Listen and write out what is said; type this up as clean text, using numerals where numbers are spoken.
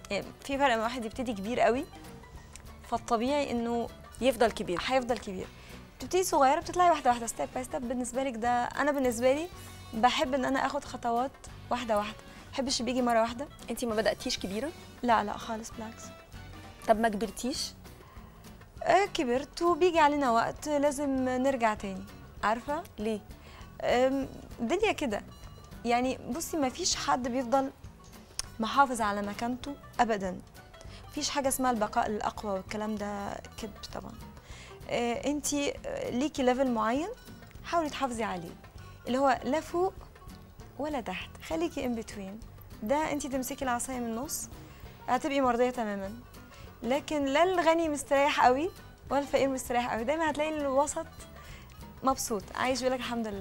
يعني في فرق ما واحد يبتدي كبير قوي، فالطبيعي انه يفضل كبير. هيفضل كبير. بتبتدي صغيره بتطلعي واحده واحده، ستيب باي ستيب. بالنسبه لك ده، انا بالنسبه لي بحب ان انا اخد خطوات واحده واحده، ما بحبش بيجي مره واحده. انت ما بداتيش كبيره؟ لا لا خالص، بالعكس. طب ما كبرتيش؟ كبرت وبيجي علينا وقت لازم نرجع تاني. عارفه ليه؟ الدنيا كده يعني. بصي، ما فيش حد بيفضل محافظ على مكانته ابدا. مفيش حاجه اسمها البقاء الاقوى والكلام ده كذب طبعا. انت ليكي ليفل معين، حاولي تحافظي عليه، اللي هو لا فوق ولا تحت، خليكي ان بتوين. ده انت تمسكي العصايه من النص هتبقي مرضيه تماما. لكن لا الغني مستريح قوي ولا الفقير مستريح قوي، دايما هتلاقي الوسط مبسوط عايش بيقول لك الحمد لله.